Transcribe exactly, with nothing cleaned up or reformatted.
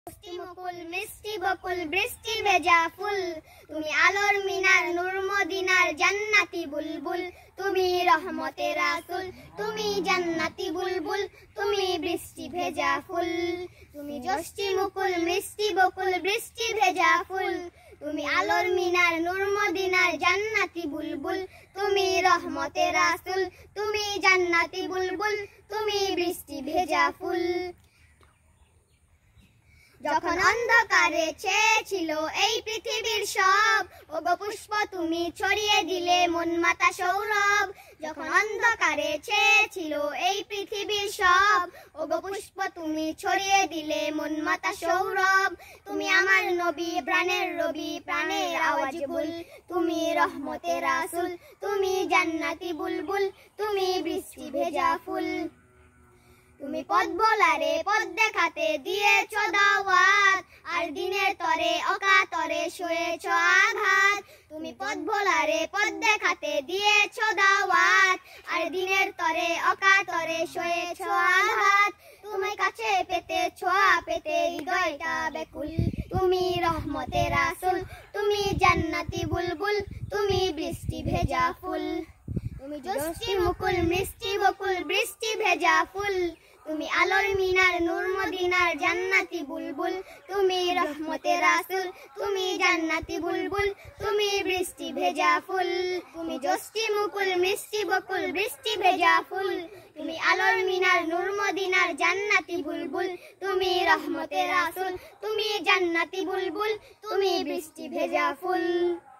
মিষ্টি মুকুল মিষ্টি বকুল বৃষ্টি ভেজা ফুল, তুমি আলোর মিনার নূর মদিনার জান্নাতি বুলবুল, তুমি রহমতের রাসূল, তুমি জান্নাতি বুলবুল, তুমি বৃষ্টি ভেজা ফুল। তুমি মিষ্টি মুকুল মিষ্টি বকুল বৃষ্টি ভেজা ফুল, তুমি আলোর মিনার নূর মদিনার জান্নাতি বুলবুল, তুমি রহমতের রাসূল, তুমি জান্নাতি বুলবুল, তুমি বৃষ্টি ভেজা ফুল। যখন অন্ধকারে ছেয়েছিল এই পৃথিবীর সব, ওগো পুষ্প তুমি ছড়িয়ে দিলে মন মাতা সৌরভ। যখন অন্ধকারে ছেয়েছিল এই পৃথিবীর সব, ওগো পুষ্প তুমি ছড়িয়ে দিলে মন মাতা সৌরভ। তুমি আমার নবী প্রাণের রবি প্রাণের আওয়াজ বুল, তুমি রহমতের রাসূল, তুমি জান্নাতি বুলবুল, তুমি বৃষ্টি ভেজা ফুল। তুমি পথ ভোলারে পথ দেখাতে দিয়েছ দাওয়াত, আর দিনের তরে অকাতরে সয়েছ আঘাত। তুমি পথ ভোলারে পথ দেখাতে দিয়েছ দাওয়াত, আর দিনের তরে অকাতরে সয়েছ আঘাত। তুমি কাছে পেতে ছোঁয়া পেতে হৃদয়টা ব্যাকুল, তুমি রহমতের রাসূল, তুমি জান্নাতি বুলবুল, তুমি বৃষ্টি ভেজা ফুল। তুমি মিষ্টি মুকুল মিষ্টি বকুল বৃষ্টি ভেজা ফুল, তুমি আলোর মিনার নূর মদিনার জান্নাতি বুলবুল, তুমি রহমতের রাসূল, তুমি জান্নাতি বুলবুল, তুমি বৃষ্টি ভেজা ফুল। তুমি মিষ্টি মুকুল মিষ্টি বকুল বৃষ্টি ভেজা ফুল, তুমি আলোর মিনার নূর মদিনার জান্নাতি বুলবুল, তুমি রহমতের রাসূল, তুমি জান্নাতি বুলবুল, তুমি বৃষ্টি ভেজা ফুল।